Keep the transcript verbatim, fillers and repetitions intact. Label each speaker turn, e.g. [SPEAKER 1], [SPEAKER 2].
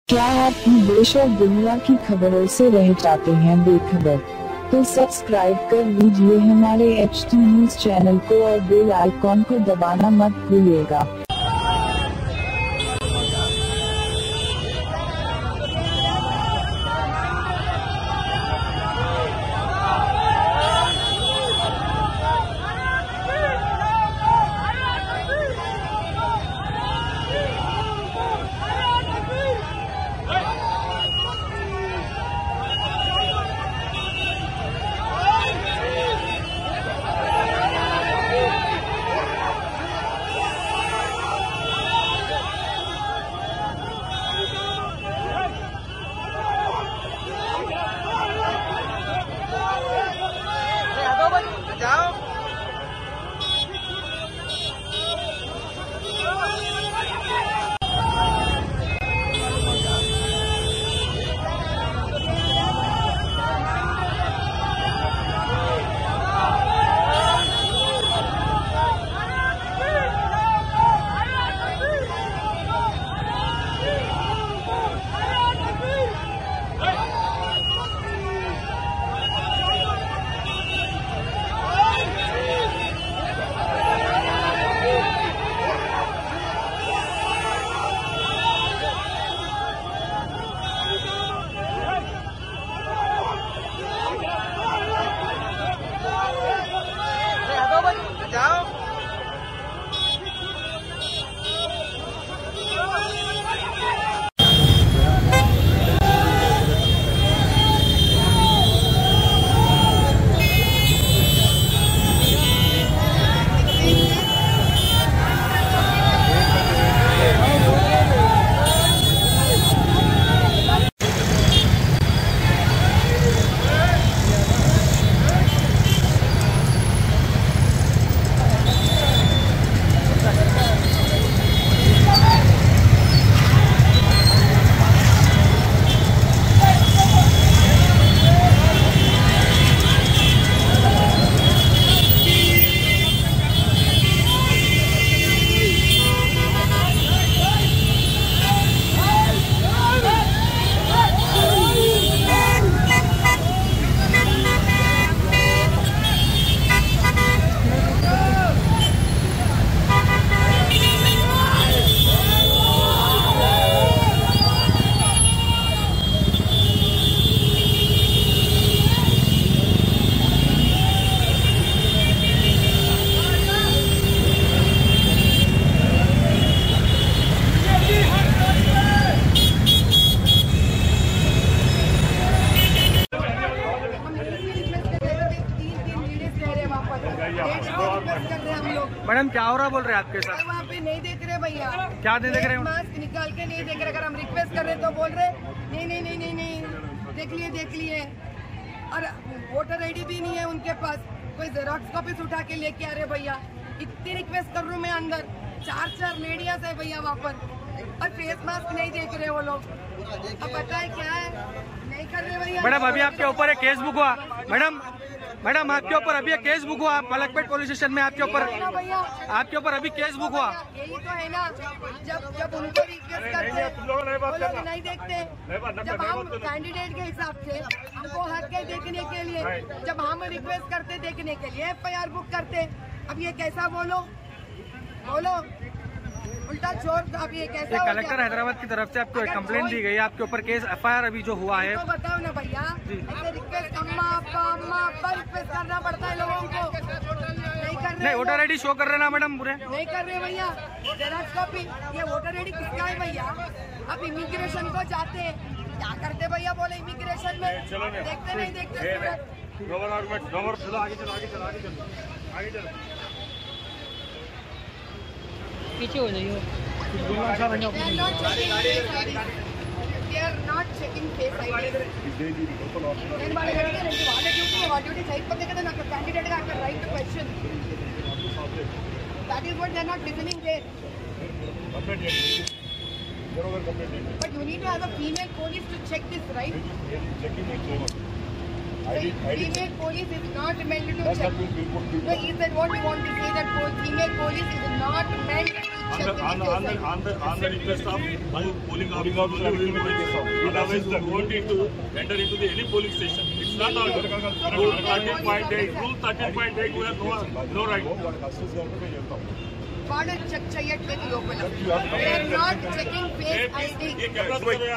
[SPEAKER 1] क्या आप देश और दुनिया की खबरों से रह जाते हैं बेखबर? तो सब्सक्राइब कर लीजिए हमारे एच टी न्यूज चैनल को और बेल आइकॉन को दबाना मत भूलिएगा।
[SPEAKER 2] मैडम क्या हो रहा बोल रहे हैं आपके साथ?
[SPEAKER 3] वहाँ पे नहीं देख रहे भैया।
[SPEAKER 2] क्या नहीं देख रहे?
[SPEAKER 3] मास्क निकाल के नहीं देख रहे। अगर हम रिक्वेस्ट कर रहे तो बोल रहे नहीं नहीं नहीं नहीं नहीं देख लिए देख लिए। और वोटर आईडी भी नहीं है उनके पास। कोई जेरोक्स कॉपीज उठा के लेके आ रहे भैया। इतनी रिक्वेस्ट कर रहा हूँ मैं अंदर। चार चार लेडीज है भैया वहाँ पर और फेस मास्क नहीं देख रहे वो लोग। अब पता है क्या है नहीं कर रहे भैया।
[SPEAKER 2] मैडम अभी आपके ऊपर एक केस बुक हुआ। मैडम मैडम आपके ऊपर अभी एक केस बुक हुआ मलकपेट पुलिस स्टेशन में। आपके ऊपर आपके ऊपर अभी केस बुक हुआ।
[SPEAKER 3] यही तो है ना, जब जब उनको रिक्वेस्ट करते हैं वो लोग नहीं देखते। जब हम कैंडिडेट के हिसाब से हमको हक है देखने के लिए, जब हम रिक्वेस्ट करते देखने के लिए एफ आई आर बुक करते। अब ये कैसा बोलो बोलो उल्टा चोर। अब ये कैसा?
[SPEAKER 2] कलेक्टर हैदराबाद की तरफ से आपको एक कंप्लेंट दी गई है। आपके ऊपर केस एफ आई आर अभी जो हुआ है
[SPEAKER 3] तो बताओ ना भैया। ऐसे रिक्वेस्ट अम्मा अप्पा अम्मा अप्पा रिक्वेस्ट करना पड़ता है लोगों को। नहीं कर रहे।
[SPEAKER 2] नहीं वोटर आई डी शो कर रहे ना मैडम पूरे?
[SPEAKER 3] नहीं कर रहे भैया। जेरॉक्स कॉपी ये वोटर आई डी किसका है भैया? अब इमिग्रेशन को जाते हैं क्या करते भैया? बोले इमिग्रेशन में देखते नहीं देखते।
[SPEAKER 4] पीछे हो जाइए।
[SPEAKER 3] They are not checking face I D. నేను వాళ్ళ అడిగారండి వాళ్ళ డ్యూటీ వాళ్ళ డ్యూటీ చేయకపోతే కదా నాకు క్యాండిడేట్ గా అక్కడ right to question. That is what they are not listening there. But you need to have a female police to check this, right? So female police is not meant to check. No, he said what we want to say that female police is not meant to
[SPEAKER 4] On the, on the, on the, on the, on the request of my polling officer, we will be making some. Otherwise, we won't need to enter into the any polling station. It's not our rule thirteen point eight. Rule thirteen point eight, we have no, no right.
[SPEAKER 3] వాడు check చేయట్లేదు లోపల. They are not checking face I D.